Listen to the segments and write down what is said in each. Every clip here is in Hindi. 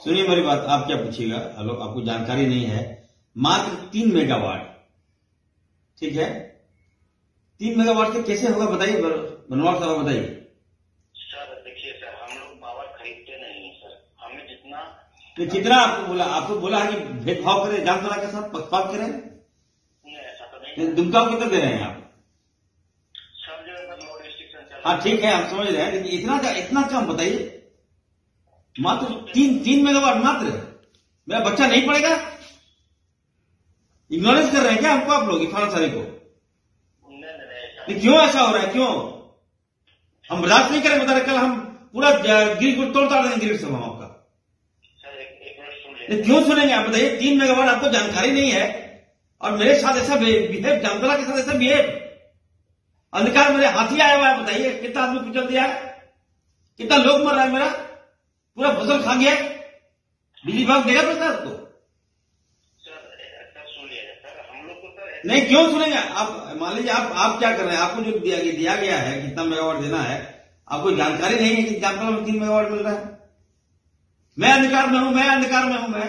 सुनिए मेरी बात, आप क्या पूछिएगा। हेलो, आपको जानकारी नहीं है, मात्र 3 मेगावाट, ठीक है। 3 मेगावाट से कैसे होगा बताइए, बनवाट साहब बताइए। सर देखिए सर, हम लोग पावर खरीदते नहीं है सर, हमें जितना तो कितना आपको बोला है कि भेदभाव करें, जामतरा के साथ पक्षपात करें। नहीं, ऐसा तो नहीं। दुमका कितना दे रहे हैं आप? सब जगह पर लोड रिस्ट्रिक्शन चल रहा है। हाँ ठीक है, हम समझ रहे हैं, लेकिन इतना कम बताइए। मात्र 3 मेगावाट मात्र। मेरा बच्चा नहीं पड़ेगा? इग्नोरेंस कर रहे हैं क्या हमको आप लोग, इरफान अंसारी को? नहीं, क्यों ऐसा हो रहा है, क्यों? हम बर्दाश्त नहीं करें, बता रहे कल हम पूरा ग्रिड को तोड़ देंगे, ग्रिड से हम आपका। क्यों सुनेंगे आप बताइए? 3 मेगावाट, आपको जानकारी नहीं है और मेरे साथ ऐसा बिहेव, जामतरा के साथ ऐसा बिहेव। अंधकार मेरे हाथी आया हुआ है, बताइए कितना आदमी कुचल दिया है, कितना लोग मर रहा है, मेरा पूरा फसल खा गया। बिजली विभाग देगा पैसा आपको? नहीं, क्यों सुनेंगे आप? मान लीजिए आप क्या कर रहे हैं, आपको जो दिया गया है कितना मेगावाट देना है, आपको जानकारी नहीं है कि जामतरा में 3 मेगावाट मिल रहा है। मैं अंधकार में हूं, मैं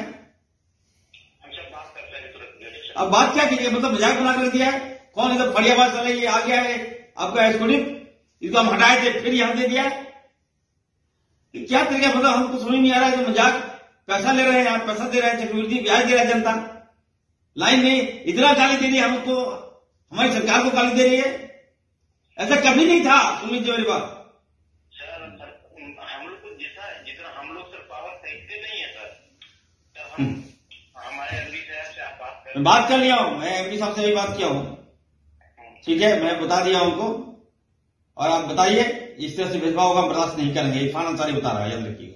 अब बात क्या कीजिए, मतलब मजाक बना कर दिया है। कौन एकदम फड़ियाबाज वाला ये आ गया है आपका एस्कोडिप, इसको हम हटाए थे फिर यहां दे दिया। क्या तरीका, मतलब हमको समझ नहीं आ रहा है। जो मजाक, पैसा ले रहे हैं आप, पैसा दे रहे हैं, चक्रवृद्धि ब्याज दे रहा है जनता, लाइन में इतना गाली दे रही है हमको, हमारी सरकार को गाली दे रही है। ऐसा कभी नहीं था, सुन लीजिए मेरी बात। हम लोग को जितना हम लोग सर पावर खरीदते नहीं है सर, हमारे एमडी साहब से आप बात कर लिया हूं, मैं एमडी साहब से भी बात किया हूं, ठीक है, मैं बता दिया उनको। और आप बताइए, इस तरह से भेदभाव हम बर्दाश्त नहीं करेंगे, इरफान अंसारी बता रहा है, याद रखिएगा।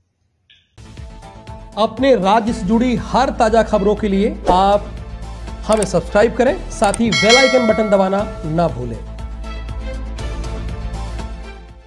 अपने राज्य से जुड़ी हर ताजा खबरों के लिए आप हमें सब्सक्राइब करें, साथ ही बेल आइकन बटन दबाना ना भूलें।